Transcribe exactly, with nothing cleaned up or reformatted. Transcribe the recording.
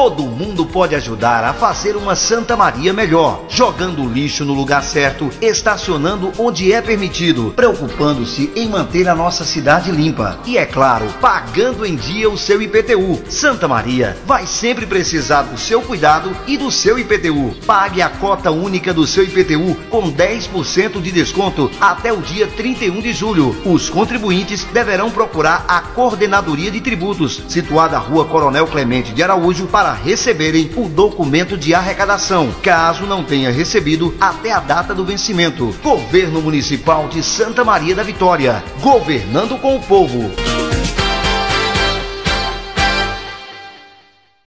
Todo mundo pode ajudar a fazer uma Santa Maria melhor, jogando o lixo no lugar certo, estacionando onde é permitido, preocupando-se em manter a nossa cidade limpa e, é claro, pagando em dia o seu I P T U. Santa Maria vai sempre precisar do seu cuidado e do seu I P T U. Pague a cota única do seu I P T U com dez por cento de desconto até o dia trinta e um de julho. Os contribuintes deverão procurar a Coordenadoria de Tributos, situada na Rua Coronel Clemente de Araújo, para receberem o documento de arrecadação, caso não tenha recebido até a data do vencimento. Governo Municipal de Santa Maria da Vitória, governando com o povo.